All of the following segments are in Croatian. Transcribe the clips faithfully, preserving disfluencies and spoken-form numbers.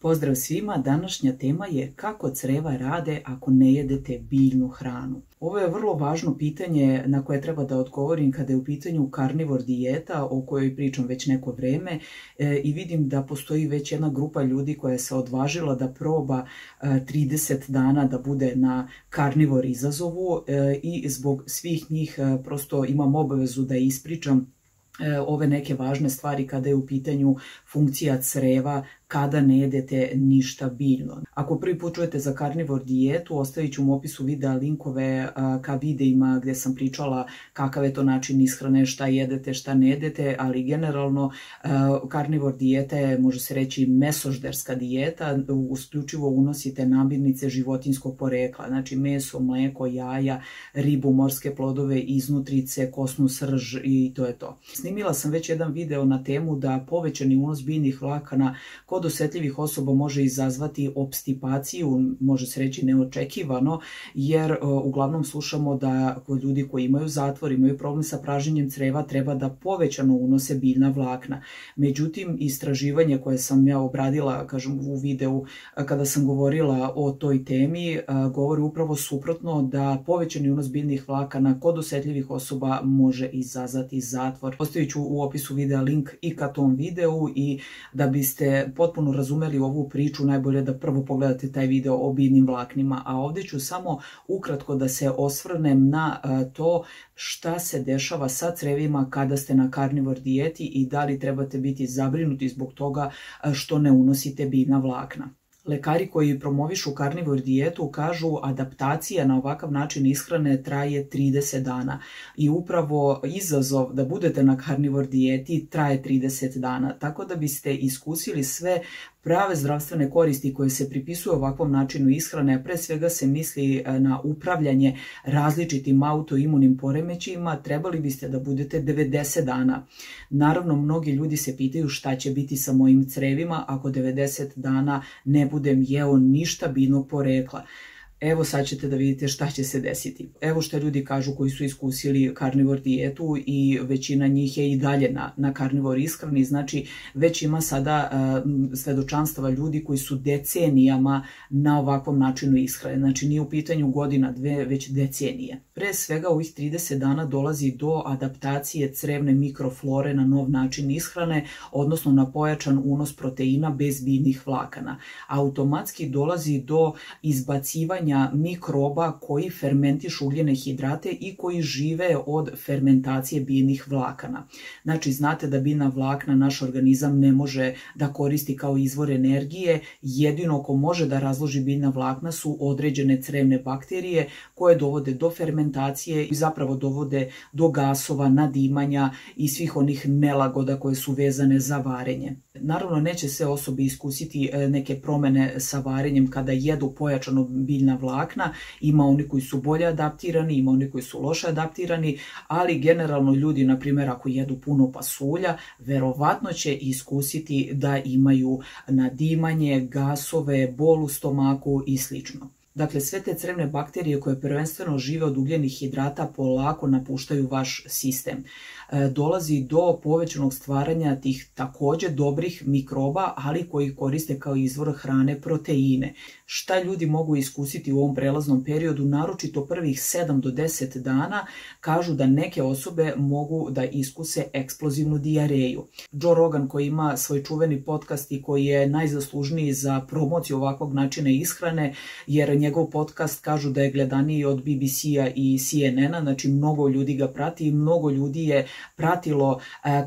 Pozdrav svima, današnja tema je kako creva rade ako ne jedete biljnu hranu. Ovo je vrlo važno pitanje na koje treba da odgovorim kada je u pitanju karnivor dijeta o kojoj pričam već neko vreme e, i vidim da postoji već jedna grupa ljudi koja se odvažila da proba e, trideset dana da bude na karnivor izazovu e, i zbog svih njih e, prosto imam obavezu da ispričam ove neke važne stvari kada je u pitanju funkcija creva kada ne jedete ništa biljno. Ako prvi put čujete za karnivor dijetu, ostavit ću u opisu videa linkove ka videima gdje sam pričala kakav je to način ishrane, šta jedete, šta ne jedete, ali generalno karnivor dijeta je, može se reći, mesožderska dijeta, isključivo unosite namirnice životinjskog porekla, znači meso, mleko, jaja, ribu, morske plodove, iznutrice, kosnu srž i to je to. Snimila sam već jedan video na temu da povećani unos biljnih vlakana kod osetljivih osoba može izazvati opstipaciju, može se reći neočekivano, jer uh, uglavnom slušamo da kod ljudi koji imaju zatvor, imaju problem sa pražnjenjem creva, treba da povećano unose biljna vlakna. Međutim, istraživanje koje sam ja obradila, kažem, u videu kada sam govorila o toj temi, uh, govori upravo suprotno, da povećani unos biljnih vlakana kod osetljivih osoba može izazvati zatvor. Ostavit ću u opisu videa link i ka tom videu i da biste potpuno razumeli ovu priču, najbolje da prvo pogledate taj video o biljnim vlaknima, a ovdje ću samo ukratko da se osvrnem na to šta se dešava sa crevima kada ste na karnivor dijeti i da li trebate biti zabrinuti zbog toga što ne unosite biljna vlakna. Lekari koji promovišu karnivor dijetu kažu adaptacija na ovakav način ishrane traje trideset dana i upravo izazov da budete na karnivor dijeti traje trideset dana, tako da biste iskusili sve prave zdravstvene koristi koje se pripisuju ovakvom načinu ishrane. Pre svega se misli na upravljanje različitim autoimunim poremećajima, trebali biste da budete devedeset dana. Naravno, mnogi ljudi se pitaju šta će biti sa mojim crevima ako devedeset dana ne budem jeo ništa biljnog porekla. Evo sad ćete da vidite šta će se desiti. Evo što ljudi kažu koji su iskusili karnivor dijetu i većina njih je i dalje na, na karnivor ishrani, znači već ima sada uh, svedočanstava ljudi koji su decenijama na ovakvom načinu ishrane. Znači nije u pitanju godina, dve, već decenije. Pre svega ovih trideset dana dolazi do adaptacije crevne mikroflore na nov način ishrane, odnosno na pojačan unos proteina bez biljnih vlakana. Automatski dolazi do izbacivanja mikroba koji fermentišu ugljene hidrate i koji žive od fermentacije biljnih vlakana. Znači, znate da biljna vlakna naš organizam ne može da koristi kao izvor energije, jedino ko može da razloži biljna vlakna su određene crevne bakterije koje dovode do fermentacije i zapravo dovode do gasova, nadimanja i svih onih nelagoda koje su vezane za varenje. Naravno, neće se osobe iskusiti neke promene sa varenjem kada jedu pojačano biljna vlakna, ima oni koji su bolje adaptirani, ima oni koji su loše adaptirani, ali generalno ljudi, na primjer, ako jedu puno pasulja, verovatno će iskusiti da imaju nadimanje, gasove, bol u stomaku i slično. Dakle, sve te crevne bakterije koje prvenstveno žive od ugljenih hidrata polako napuštaju vaš sistem. E, dolazi do povećanog stvaranja tih također dobrih mikroba, ali koji koriste kao izvor hrane proteine. Šta ljudi mogu iskusiti u ovom prelaznom periodu, naročito prvih sedam do deset dana, kažu da neke osobe mogu da iskuse eksplozivnu dijareju. Joe Rogan, koji ima svoj čuveni podcast i koji je najzaslužniji za promociju ovakvog načina ishrane, jer njegov podcast kažu da je gledaniji od B B C-a i C N N-a, znači mnogo ljudi ga prati i mnogo ljudi je pratilo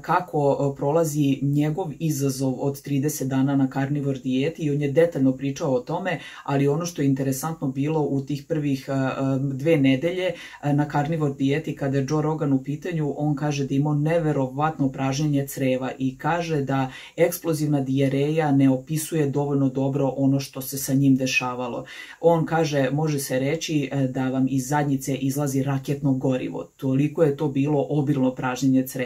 kako prolazi njegov izazov od trideset dana na karnivor dijeti i on je detaljno pričao o tome, ali ono što je interesantno bilo u tih prvih dve nedelje na karnivor dijeti, kada je Joe Rogan u pitanju, on kaže da imao neverovatno pražnjenje creva i kaže da eksplozivna dijareja ne opisuje dovoljno dobro ono što se sa njim dešavalo. On kaže, može se reći da vam iz zadnjice izlazi raketno gorivo. Toliko je to bilo obilno pražnjenje creva.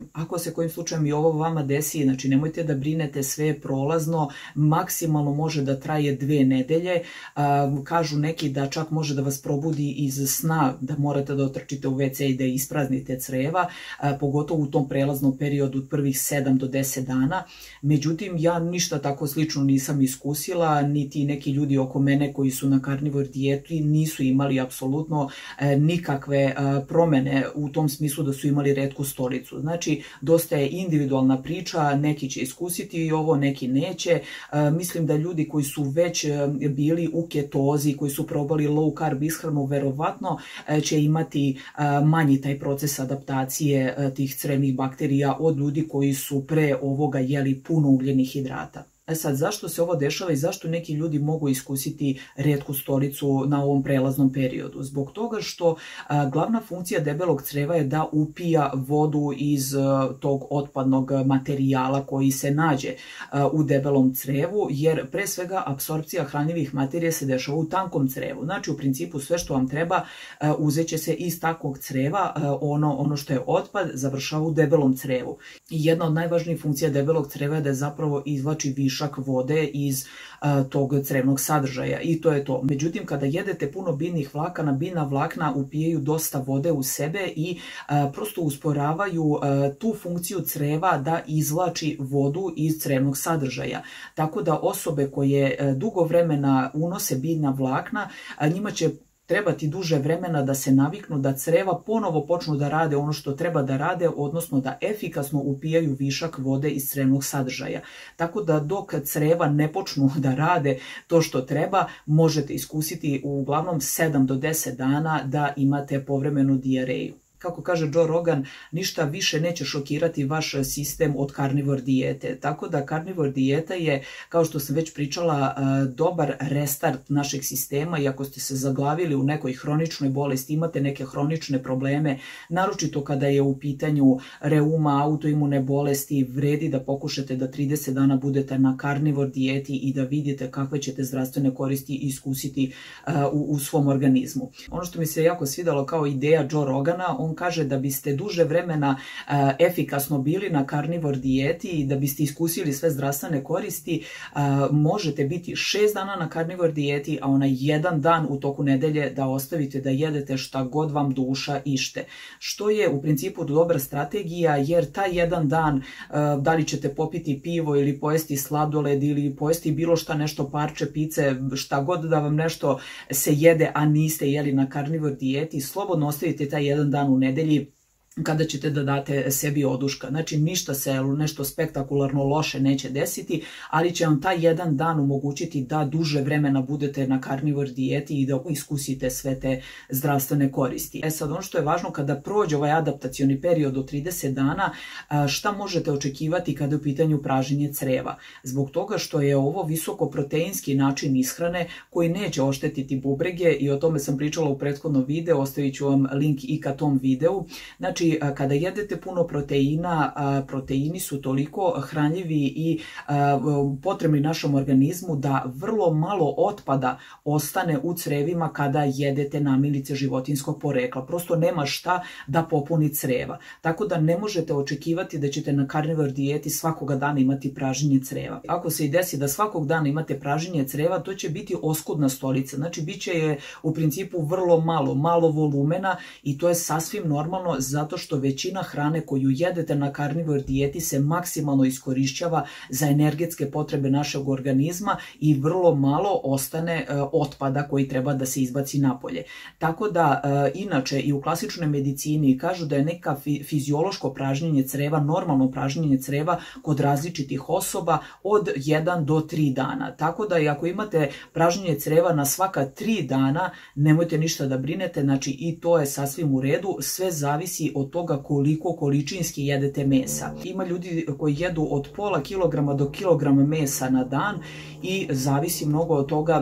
Ako se kojim slučajem i ovo vama desi, znači nemojte da brinete, sve je prolazno, maksimalno može da traje dve nedelje. Kažu neki da čak može da vas probudi iz sna, da morate da otrčite u ve ce i da ispraznite creva, pogotovo u tom prelaznom periodu od prvih sedam do deset dana. Međutim, ja ništa tako slično nisam iskusila, niti neki ljudi oko mene koji su na karnivor dijeti nisu imali apsolutno nikakve promene u tom smislu da su imali retku stolicu. Znači, dosta je individualna priča, neki će iskusiti i ovo, neki neće. Mislim da ljudi koji su već bili u ketozi, koji su probali low carb ishranu, verovatno će imati manji taj proces adaptacije tih crevnih bakterija od ljudi koji su pre ovoga jeli puno ugljenih hidrata. E sad, zašto se ovo dešava i zašto neki ljudi mogu iskusiti retku stolicu na ovom prelaznom periodu? Zbog toga što a, glavna funkcija debelog creva je da upija vodu iz a, tog otpadnog materijala koji se nađe a, u debelom crevu, jer pre svega apsorpcija hranjivih materija se dešava u tankom crevu. Znači, u principu sve što vam treba a, uzet će se iz takvog creva, a, ono, ono što je otpad završava u debelom crevu. I jedna od najvažnijih funkcija debelog creva je da zapravo izvlači višak vode iz a, tog crevnog sadržaja i to je to. Međutim, kada jedete puno biljnih vlakana, biljna vlakna upijaju dosta vode u sebe i a, prosto usporavaju a, tu funkciju creva da izvlači vodu iz crevnog sadržaja. Tako da osobe koje a, dugo vremena unose biljna vlakna, a, njima će trebati duže vremena da se naviknu da creva ponovo počnu da rade ono što treba da rade, odnosno da efikasno upijaju višak vode iz crevnog sadržaja. Tako da dok creva ne počnu da rade to što treba, možete iskusiti uglavnom sedam do deset dana da imate povremenu dijareju. Kako kaže Joe Rogan, ništa više neće šokirati vaš sistem od karnivor dijete. Tako da karnivor dijeta je, kao što sam već pričala, dobar restart našeg sistema i ako ste se zaglavili u nekoj hroničnoj bolesti, imate neke hronične probleme, naročito kada je u pitanju reuma, autoimune bolesti, vredi da pokušate da trideset dana budete na karnivor dijeti i da vidite kakve ćete zdravstvene koristi iskusiti u, u svom organizmu. Ono što mi se jako svidalo kao ideja Joe Rogana, on kaže da biste duže vremena a, efikasno bili na karnivor dijeti i da biste iskusili sve zdravstvene koristi, a, možete biti šest dana na karnivor dijeti, a onaj jedan dan u toku nedelje da ostavite da jedete šta god vam duša ište. Što je u principu dobra strategija, jer taj jedan dan a, da li ćete popiti pivo ili pojesti sladoled ili pojesti bilo šta, nešto, parče pice, šta god da vam nešto se jede, a niste jeli na karnivor dijeti, slobodno ostavite taj jedan dan u nedelji kada ćete da date sebi oduška. Znači, ništa se nešto spektakularno loše neće desiti, ali će vam taj jedan dan omogućiti da duže vremena budete na karnivor dijeti i da iskusite sve te zdravstvene koristi. E sad, ono što je važno kada prođe ovaj adaptacioni period od trideset dana, šta možete očekivati kada je u pitanju praženje creva? Zbog toga što je ovo visokoproteinski način ishrane koji neće oštetiti bubrege i o tome sam pričala u prethodnom videu, ostavit ću vam link i ka tom videu. Znači, kada jedete puno proteina, proteini su toliko hranljivi i potrebni našem organizmu da vrlo malo otpada ostane u crevima kada jedete namirnice životinjskog porekla. Prosto nema šta da popuni creva. Tako da ne možete očekivati da ćete na karnivor dijeti svakoga dana imati praženje creva. Ako se i desi da svakog dana imate praženje creva, to će biti oskudna stolica. Znači, bit će je u principu vrlo malo, malo volumena i to je sasvim normalno zato što većina hrane koju jedete na karnivor dijeti se maksimalno iskorišćava za energetske potrebe našeg organizma i vrlo malo ostane e, otpada koji treba da se izbaci napolje. Tako da, e, inače, i u klasičnoj medicini kažu da je neka fi, fiziološko pražnjenje creva, normalno pražnjenje creva kod različitih osoba od jedan do tri dana. Tako da, i ako imate pražnjenje creva na svaka tri dana, nemojte ništa da brinete, znači i to je sasvim u redu, sve zavisi od toga koliko količinski jedete mesa. Ima ljudi koji jedu od pola kilograma do kilograma mesa na dan i zavisi mnogo od toga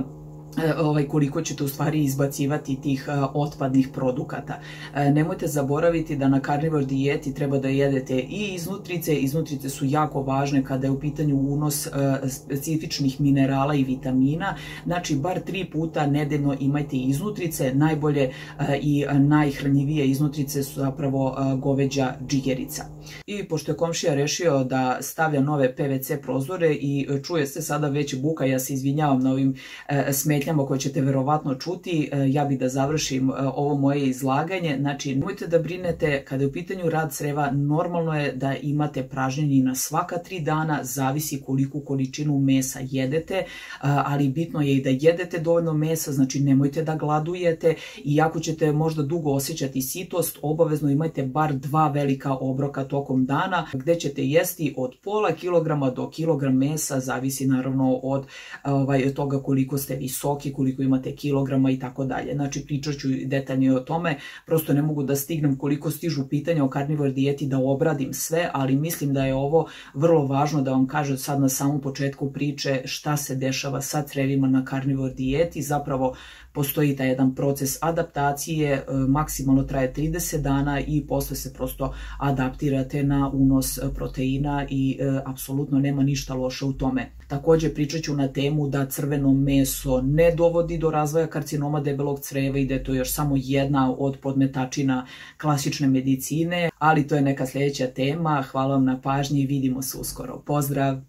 ovaj, koliko ćete u stvari izbacivati tih otpadnih produkata. Nemojte zaboraviti da na carnivore dijeti treba da jedete i iznutrice. Iznutrice su jako važne kada je u pitanju unos specifičnih minerala i vitamina. Znači, bar tri puta nedeljno imajte iznutrice. Najbolje i najhranjivije iznutrice su zapravo goveđa džigerica. I pošto je komšija rešio da stavlja nove P V C prozore i čuje se sada već buka, ja se izvinjavam na ovim smetnjama koje ćete verovatno čuti, ja bih da završim ovo moje izlaganje. Znači, nemojte da brinete, kada je u pitanju rad creva, normalno je da imate pražnjenje na svaka tri dana, zavisi koliku količinu mesa jedete, ali bitno je i da jedete dovoljno mesa, znači nemojte da gladujete, i ako ćete možda dugo osjećati sitost, obavezno imajte bar dva velika obroka tokom dana, gde ćete jesti od pola kilograma do kilogram mesa, zavisi naravno od ovaj, toga koliko ste visoki, koliko imate kilograma i tako dalje. Znači, pričat ću detaljnije o tome, prosto ne mogu da stignem koliko stižu pitanja o carnivore dijeti da obradim sve, ali mislim da je ovo vrlo važno da vam kažem sad na samom početku priče šta se dešava sa crevima na carnivore dijeti. Zapravo postoji taj jedan proces adaptacije, maksimalno traje trideset dana i posle se prosto adaptirate na unos proteina i e, apsolutno nema ništa loše u tome. Takođe pričat ću na temu da crveno meso ne dovodi do razvoja karcinoma debelog creva i da je to još samo jedna od podmetačina klasične medicine, ali to je neka sljedeća tema. Hvala vam na pažnji i vidimo se uskoro. Pozdrav!